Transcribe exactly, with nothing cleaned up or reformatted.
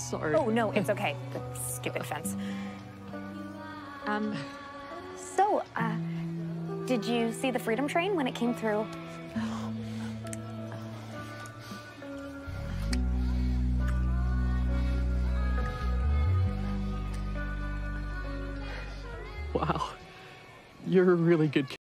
sorry. Oh, no, it's okay. The stupid fence. Um, so, uh, did you see the Freedom Train when it came through? Wow. You're a really good kid.